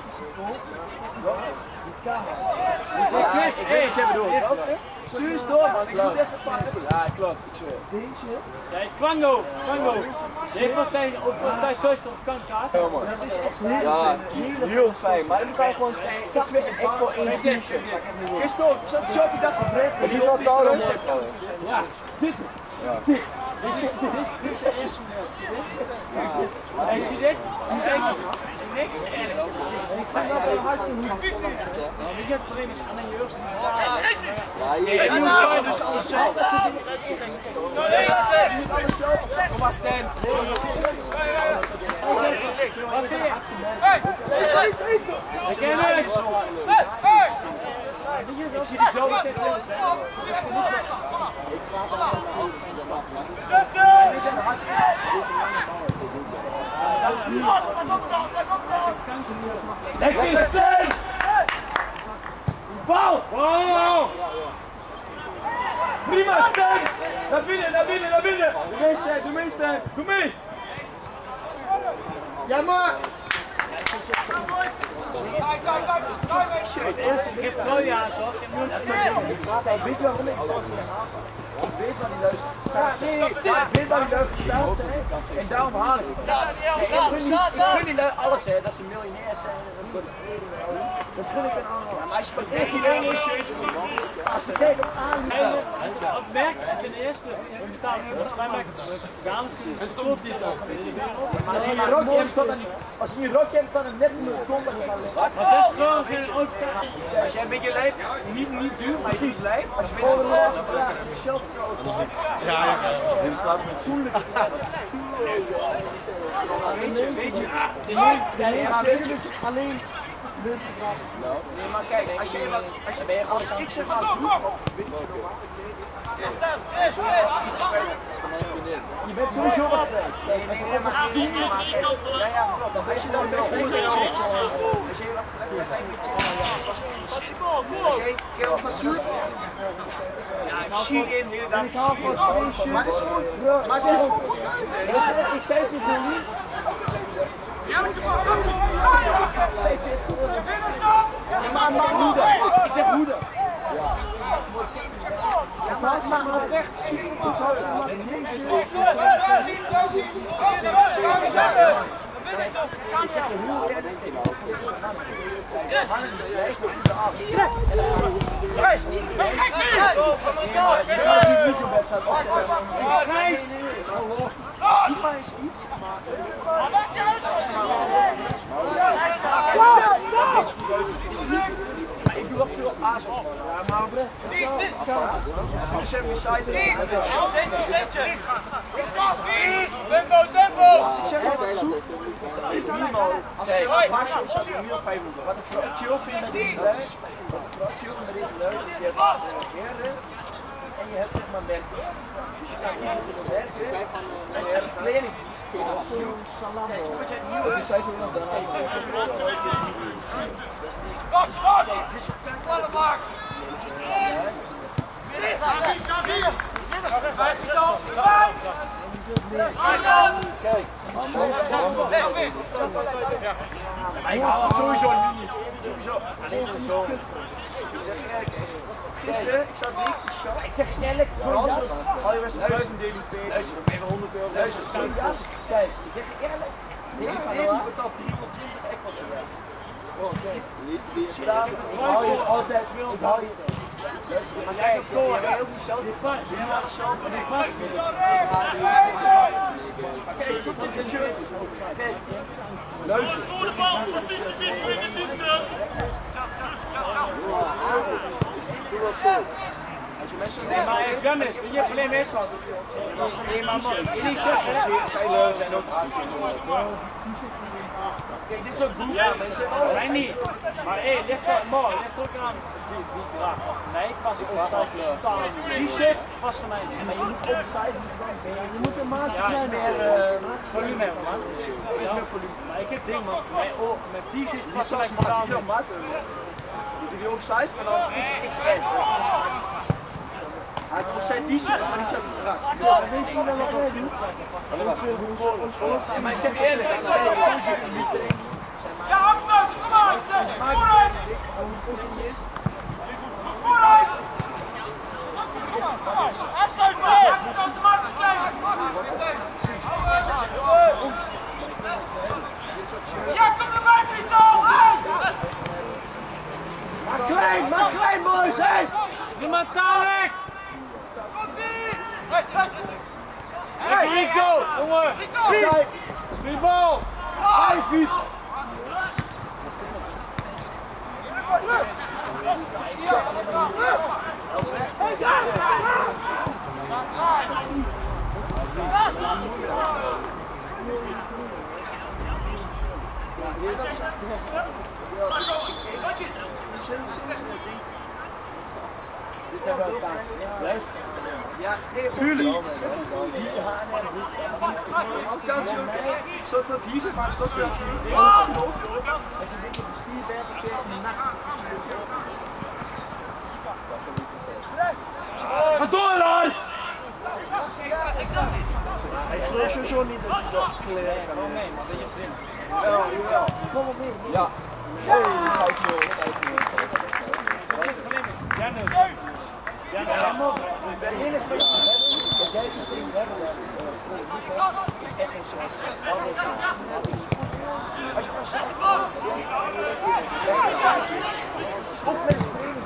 Ja, ik weet wat jij bedoelt. Stuur eens door, man. Ik moet even pakken. Ja, klopt. Deze? Ja, Kwango, Kwango. Nee, wat zijn of zijn zuster op kant gaat? Ja, man. Dat is echt heel Ja, fijn. heel fijn. Maar Dan kan je gewoon ik vind het echt voor één t-shirt. gisteren ook, ik zat zo op die dag gebrek. Is die wel koud? Ja, dit. Dit. Dit is dit is de eerste. Hey, zie je dit? Die zijn niks. Ik vind dat een hartstikke goed. Weet je het probleem is aan je jeugd. En nu kan je dus alles zelf. Je moet alles zelf. Kom maar, Stan. Wat vind je? Ik ken het! Ik zie die zo zitten. Lekker Stijn! Bal! Wow! Prima Stijn! Naar binnen, naar binnen, naar binnen! Doe mee Stijn, doe mee Stijn! Doe mee! Ja maar! Het eerste, ik heb twee jaar toch? Ik heb nul Weet je waarom ik Ik weet waar die luistert. Nee, ik weet waar die luistert staat zijn. En daarom haal ik het. Ik gun niet alles, hè, dat ze miljonairs zijn. Dat gun ik een ander. Maar als je van dertien euro een shirtje moet maken. Als je kijkt op aanbieden. Op merk, ik ben de eerste. We betalen voor mijn merk. Dames kunnen. En soms niet ook. Als je je rokje hebt, staat dan als je je rokje hebt, staat het net niet op de grond. Maar dat is gewoon geen overtuiging. Als jij een beetje lijf, niet, niet duur, maar je is lijf. Als je Gewoon mensen een shelf Ja, ja, ja. Je slaapt met zoenlijk. Weet je, weet je. Dus ja, weet je, dus alleen. Nee, maar kijk, als je wat, als je als ik zeg wat doe, weet je nog wat? Je bent sowieso wat kwijt. Nee, nee, nee, maar zien je maar kijk. Ja, ja, klopt. Als je dan veel goede checks, als je wat als je heel fatsoen. Ja, ik zie in hele dag. Maar het is gewoon, maar het ziet er gewoon goed uit. Ik zei het niet voor niet. Maar maar moeder. Ik zeg moeder. Ja, maar het maakt oprecht super goed uit. Ik zeg je heel eerlijk. Hannes de lijst op de af. Gijs! Gijs! Die niet zo'n wedstrijd opzetten. Gijs! Diepa is iets, maar... Ik doe wel veel op A's. Ja, maar oprecht. Dus heb je site. Tempo, tempo! Als ik zeg maar wat zoek, is minimaal. Als je wat maakt, is het minimaal vijf minuten. Wat ik vooral chill vind met deze luid, wat ik vooral chill vind met deze luid, is je hebt heren en je hebt zeg maar merken. Dus je kan kiezen tussen merken en je hebt kleding. Zo'n salamo. Die zijn zo nog Wacht, wacht! Ballen maak! Kijk. Ik hou het sowieso niet. Sowieso. Gisteren, ik zat niet. Ik zeg je eerlijk, zo'n jas. Al je wedstrijd duizend D D P. Luister, even honderd euro. Luister, Zo'n jas. Kijk, ik zeg je eerlijk. Ik betaal driehonderdtwintig euro voor de oké. Ik hou je altijd veel. Ik hou je. Maar kijk, je hebt heel veel zelf. Die pas, Je hebt zelf. die pas. Kijk, zoek dit shirt. Kijk. Luister. Voor de bal, positiewisseling in dit stuk. Doe wel zo. Als je mensen Nee, maar ik ben eens, je hebt alleen meestal. Nee, maar man, in die shirts, hè? zijn ook Kijk, dit is ook goed. Ja, mij niet. Maar hé, ligt er mooi, ligt ook aan wie wie draagt. Nee, ik was oversized totaal niet. Die shit past er mij niet. Maar je moet oversized moeten. Je moet een maatje Ja, is kleiner meer hebben. uh, volume hebben, man. Is meer volume. Maar ik heb ding, man. Mijn oor, mijn t-shirts passen mij totaal niet. Je doet oversized, maar dan X X S. Hij heeft zijn t-shirt, maar die staat strak. Ja, weet je wel wat wij doen? Ja, maar ik zeg je eerlijk, ik heb een niet erin. Ja, afsluiten, kom aan! Vooruit! Vooruit! Afsluiten! Automatisch klein! Ja, kom erbij, Vito! Maar klein, maar klein boys, hé! Iemand Tarek! Komt-ie! Hey, Rico! Jongen! Kijk, Die bal! hij fiet! Dit zijn wel elkaar. Luister. Ja, nee, Tuurlijk. hier gaan en afkansen. Zodat dat hier zit, maar dat is als je een beetje gespierd bent of zo, een nacht. Ga door, Lars! Ik geloof sowieso niet dat je dat kleren kan. Nee, maar dat je zin. Jawel, jawel. Kom op mee. Ja. Hey, vijf nul, vijf nul. Ja, nee. Ja, nee. Het enige wat je hebt, dat jij het ding hebben, is echt een soort als je van zelf op met de training.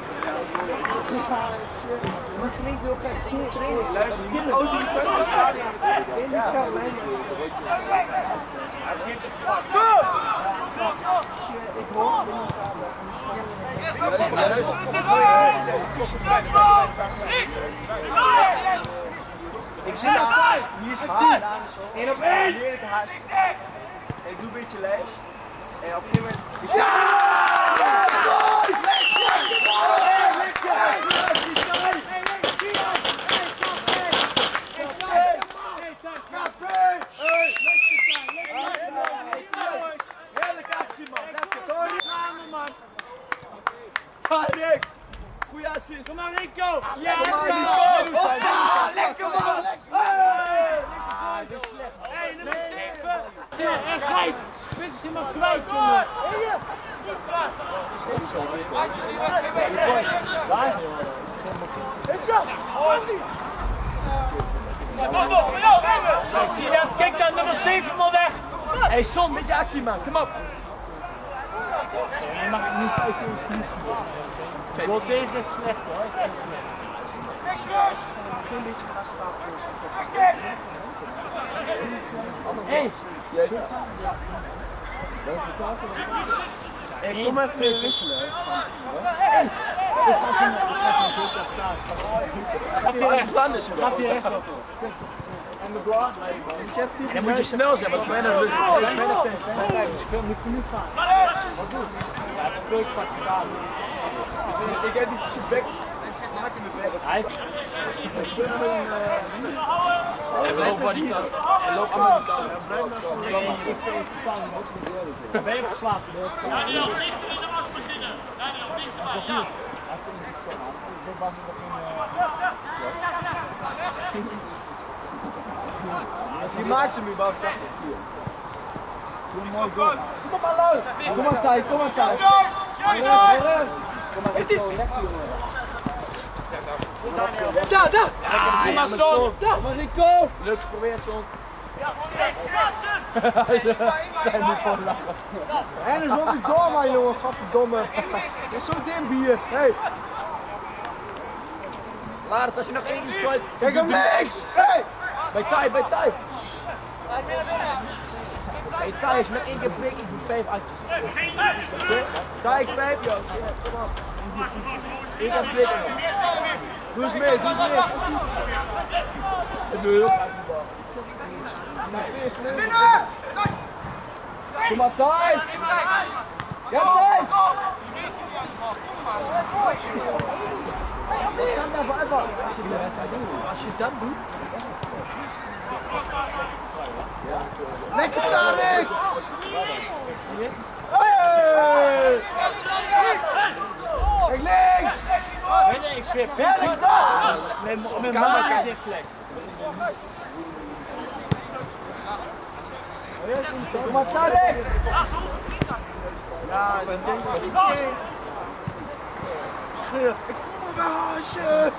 Dat klinkt heel gek. Goede training. Luister, hier auto die kan je staan. In die kan mij niet. Ik hoor ik zit daar, hier is haar, één op één! heerlijke huis. En ik doe een beetje lijf. En op een gegeven moment... Ik zit... Heerlijke actie, man. Tarek! Goeie assist. Kom maar, Rico! Ja, lekker man! Ah, dit is slecht. hey, nummer zeven! En Gijs, dit is helemaal kwijt, jongen! Zie je dat? Kijk dan, nummer zeven maar weg! Hey, Son, beetje actie, man. Kom op. Je mag niet vijftien Goal tegen is slecht hoor, is echt slecht. Een beetje vast Hé! Ik kom even weer wisselen. Gaf je recht, Plan is gaf je recht op. En de glas. En dan moet je snel zijn, want bijna rust. Ik wil niet genoeg gaan. Wat doe je? Ja, het is veel kwart gedaan. Ik heb die zijn bek. Maak in de bek. Hij En we lopen waar die kant. En loop allemaal die kant. ben je verslaafd. Daniel, dichter in de as beginnen. Daniel, dichterbij, ja. Die maakt hem überhaupt. Kom maar, Lars. Kom maar, Kai, kom maar, Kai. Het is... Daar, daar! Kom maar, Son. Kom maar, Rico. Leuk geprobeerd, Son. Zijn nu gewoon lachen. En is ook eens door, man, jongen. Gadverdomme. Je is zo dim hier. Hey. Lars, als je nog één keer scoort. Kijk hem niks! Hey! Bij Tai, bij Tai. Bij Tai, als je nog één keer prik, ik doe vijf uitjes. Tai, ik vijf, joh. Kom op. Ik heb prik. Doe eens mee, doe eens mee. Ik doe heel graag die bal. Binnen! Kom maar, Tai. Ja, Tai. Kan daar voor uitvallen. Als je die wedstrijd doet. Als je dat doet. Lekker Tarek! Hey! Kijk links! Nee, nee, ik zweer. Met mijn maag dit vlek. Kom maar Tarek! Ja, ik denk dat ik niet. Schurf. Ik voel me haasje!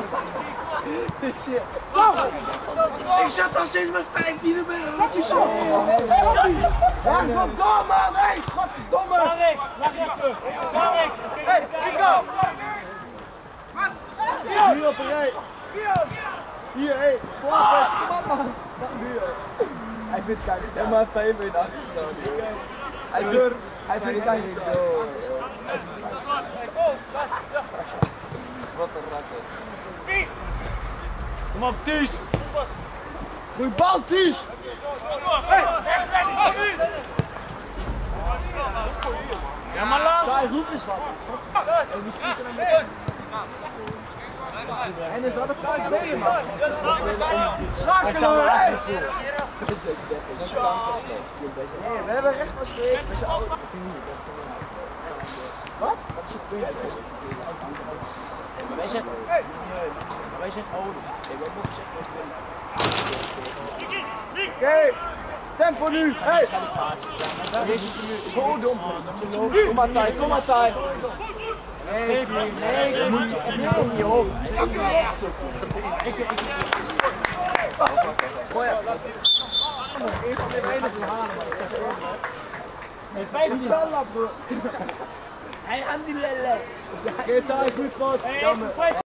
Ik zat al sinds mijn vijftiende bij haatjes op! Ja, is wat dom man! Hé, godverdomme! Tarek, lag even. Tarek, Hé, Rico! Hier op een rij! Hier, hé! Slaap, kom op man! Hij vindt het niet zo. Maar vijf in achterstand. Hij vindt hij vindt het niet zo. Wat een rakker. kom op, Ties. Goeie bal, Ties! Ja, maar Lars. Hij roept eens wat. En dan zat het uit bij je, man. Schakelen! Hey! Dat is een step, dat is een kankerstep. Nee, we hebben recht van streek. We zijn alle... Wat? Dat is een punt. Maar wij zeggen... Nee, maar wij zeggen olie. Ik heb ook gezegd dat we... Oké, tempo nu! Hey! Dat is zo dom. Kom maar Thij, kom maar Thij. Nee, nee, nee, dat moet je echt niet op. Gooi ja. Een van de weinige halen. Nee, vijf minuten. Hij aan die lelle. Oké, Thij, goed, Bas. Hey,